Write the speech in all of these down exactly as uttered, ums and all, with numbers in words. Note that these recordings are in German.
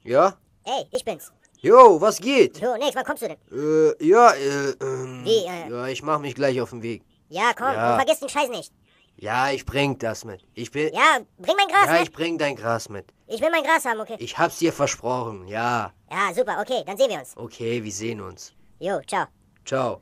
Ja? Ey, ich bin's. Jo, was geht? Jo, nix, wann kommst du denn? Äh, ja, äh, ähm, Wie, äh? ja, ich mach mich gleich auf den Weg. Ja, komm, Ja. und vergiss den Scheiß nicht. Ja, ich bring das mit. Ich will... Ja, bring mein Gras, Ja, ne? ich bring dein Gras mit. Ich will mein Gras haben, okay? Ich hab's dir versprochen, ja. Ja, super, okay, dann sehen wir uns. Okay, wir sehen uns. Jo, ciao. Ciao.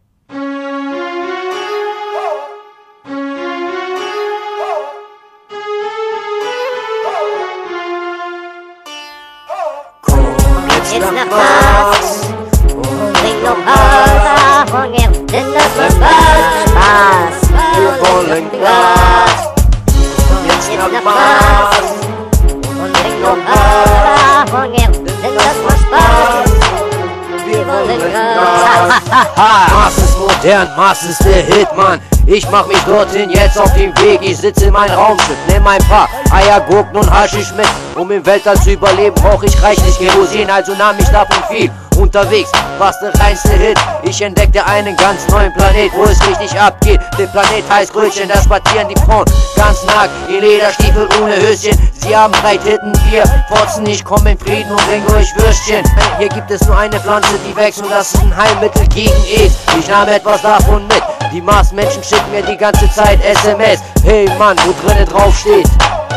Jetzt nach Mars und bring noch Wasser von mir, denn das macht Spaß. Wir wollen Gras. Jetzt nach Mars und bring noch Wasser von mir, denn das macht Spaß. Wir wollen Gras. Mars ist modern, Mars ist der Hit, Mann. Ich mach mich dorthin jetzt auf den Weg. Ich sitze in meinem Raumschiff, nehm ein paar Eier, Gurken und Haschisch mit. Um im Weltall zu überleben, brauch ich reichlich Kerosin, also nahm ich davon viel. Unterwegs war's der reinste Hit. Ich entdeckte einen ganz neuen Planet, wo es richtig abgeht. Der Planet heißt Rötchen, da spazieren die Frauen ganz nackt in Lederstiefel ohne Höschen. Sie haben drei Titten, wir fotzen, ich komm in Frieden und bring euch Würstchen. Hier gibt es nur eine Pflanze, die wächst und das ist ein Heilmittel gegen AIDS. Ich nahm etwas davon mit. Die Marsmenschen schicken mir die ganze Zeit S M S. Hey Mann, wo drinnen drauf steht: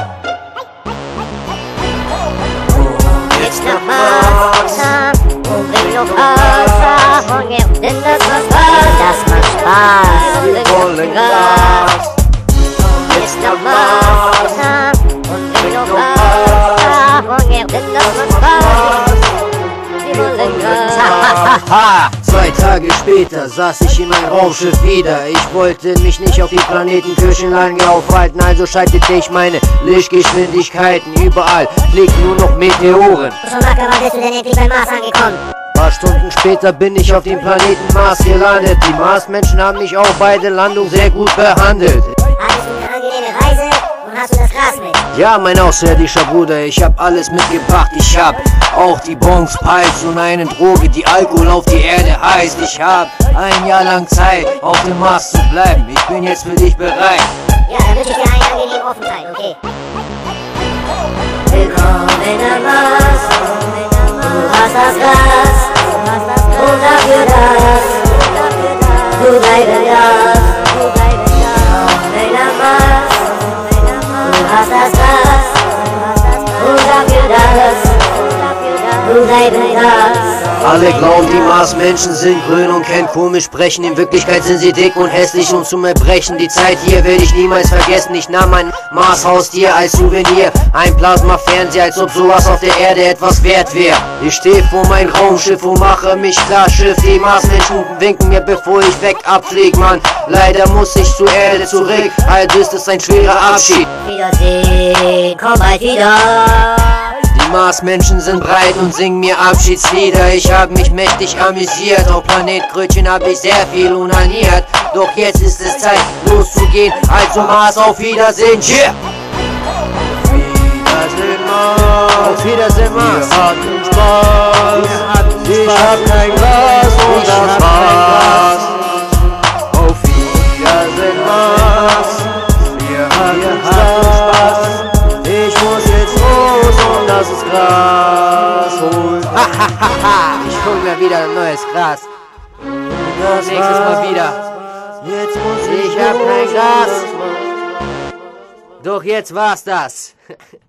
Jetzt nach Mars und bring noch Wasser von mir, denn das macht Spaß. Das macht Spaß. Wir wollen Gras. Jetzt nach Mars und bring noch Wasser von mir, denn das macht Spaß. Wir wollen Gras. Haha, zwei Tage später saß ich in meinem Raumschiff wieder. Ich wollte mich nicht auf die Planetenkirchen lange aufhalten, also schaltete ich meine Lichtgeschwindigkeiten. Überall fliegen nur noch Meteoren. Schon lange, wann bist du denn endlich beim Mars angekommen? Paar Stunden später bin ich auf dem Planeten Mars gelandet. Die Marsmenschen haben mich auch bei der Landung sehr gut behandelt. Hattest du eine angenehme Reise und hast du das Gras mit? Ja, mein außerirdischer Bruder, ich hab alles mitgebracht. Ich hab auch die Bons, Pipes und eine Droge, die Alkohol auf die Erde heißt. Ich hab ein Jahr lang Zeit, auf dem Mars zu bleiben. Ich bin jetzt für dich bereit. Ja, dann wünsche ich dir einen angenehmen Aufenthalt, okay? Willkommen am Mars, du hast das Gras, und dafür das, du bleiben darfst. Willkommen am Mars, du hast das Gras, und dafür das, du bleiben darfst. Alle glauben, die Marsmenschen sind grün und kennen komisch sprechen. In Wirklichkeit sind sie dick und hässlich und zum Erbrechen. Die Zeit hier werde ich niemals vergessen. Ich nahm mein Mars-Haustier als Souvenir, ein Plasma-Fernseher, als ob sowas auf der Erde etwas wert wäre. Ich stehe vor meinem Raumschiff und mache mich klar, Schiff. Die Marsmenschen winken mir, bevor ich weg abflieg, Mann. Leider muss ich zur Erde zurück, also ist es ein schwerer Abschied. Wiedersehen, komm bald wieder. Die Marsmenschen sind breit und singen mir Abschiedslieder. Ich hab mich mächtig amüsiert. Auf Planet Krötchen hab ich sehr viel unaniert. Doch jetzt ist es Zeit loszugehen. Also Mars, auf Wiedersehen. Yeah! Wiedersehen Mars. Auf Wiedersehen Mars. Wir hatten Spaß. Ich hab kein Glas und das war's. Auf Wiedersehen Mars. Wir hatten Spaß. Ich muss jetzt los und das ist Gras holen. Hahaha, ich hol mir wieder ein neues Gras. Das nächstes Mal wieder. Jetzt muss ich, ich hab kein Gras. Doch jetzt war's das.